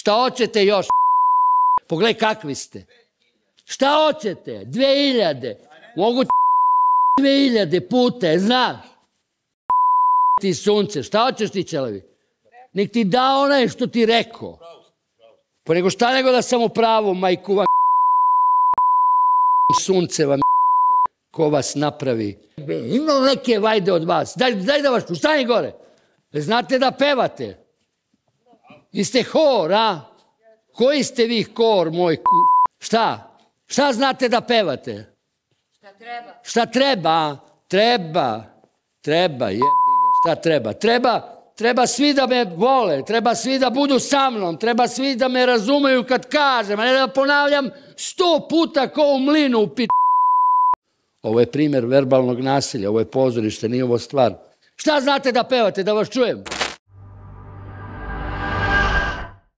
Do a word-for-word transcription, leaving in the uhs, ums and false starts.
Šta hoćete još? Pogledaj kakvi ste. Šta hoćete? Dve hiljade. Mogu dve hiljade puta, znaš? Ti sunce, šta hoćeš ti čelavi? Nek ti da onaj što ti rekao. Pa nego šta nego da sam u pravu, majku vam sunce vam ko vas napravi. Ima neke vajde od vas. Daj, daj da vas ču, stani gore. Znate da pevate? Vi ste hor, a? Koji ste vi hor, moj ku... Šta? Šta znate da pevate? Šta treba? Šta treba? Treba. Treba, jebi ga. Šta treba? Treba... Treba svi da me vole, treba svi da budu sa mnom, treba svi da me razumeju kad kažem, a ne da ponavljam sto puta ko u mlinu u pit... Ovo je primjer verbalnog nasilja, ovo je pozorište, nije ovo stvar. Šta znate da pevate, da vas čujem?